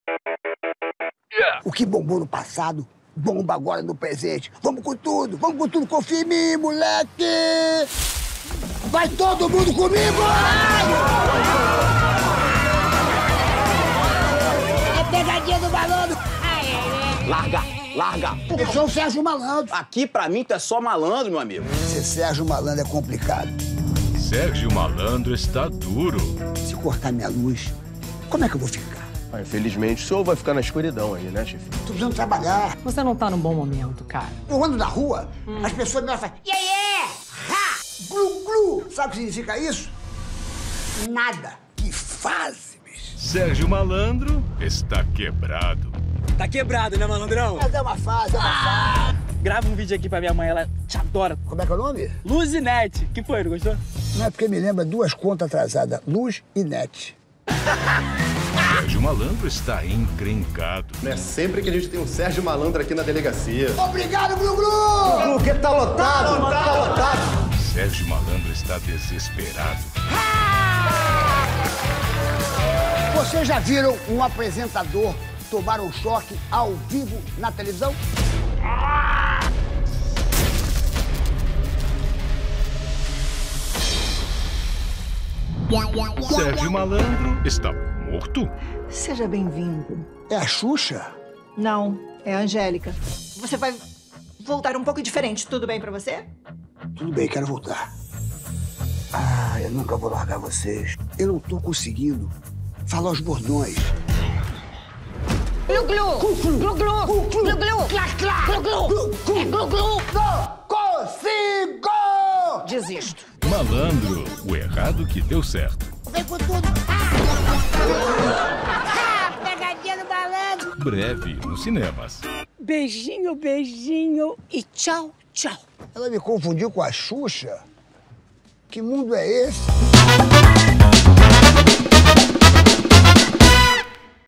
O que bombou no passado, bomba agora no presente. Vamos com tudo, confia em mim, moleque! Vai todo mundo comigo! É pegadinha do malandro! Larga! Eu sou o Sérgio Malandro. Aqui, pra mim, tu é só malandro, meu amigo. Ser Sérgio Malandro é complicado. Sérgio Malandro está duro. Se cortar minha luz, como é que eu vou ficar? Infelizmente, o senhor vai ficar na escuridão aí, né, chefe? Tô precisando trabalhar. Você não tá num bom momento, cara. Eu ando na rua, as pessoas me olham e falam, ha, glu, glu. Sabe o que significa isso? Nada. Que fase, bicho. Sérgio Malandro está quebrado. Tá quebrado, né, malandrão? Mas é uma fase, fase. Grava um vídeo aqui pra minha mãe, ela te adora. Como é que é o nome? Luzinete. Que foi, não gostou? Não é porque me lembra duas contas atrasadas, Luz e Net. Sérgio Malandro está encrencado. Não é sempre que a gente tem um Sérgio Malandro aqui na delegacia. Obrigado, Glu Glu! Porque tá lotado, tá lotado. Sérgio Malandro está desesperado. Vocês já viram um apresentador tomar um choque ao vivo na televisão? Sérgio Malandro está morto? Seja bem-vindo. É a Xuxa? Não, é a Angélica. Você vai voltar um pouco diferente, tudo bem pra você? Tudo bem, quero voltar. Ah, eu nunca vou largar vocês. Eu não tô conseguindo falar os bordões. Glu glu! Glu glu! Glu glu! Clac, clac! Glu glu! Glu glu! Não consigo! Desisto. Malandro, o errado que deu certo. Vem com tudo! Pegadinha do malandro! Breve nos cinemas. Beijinho, beijinho e tchau, tchau. Ela me confundiu com a Xuxa? Que mundo é esse?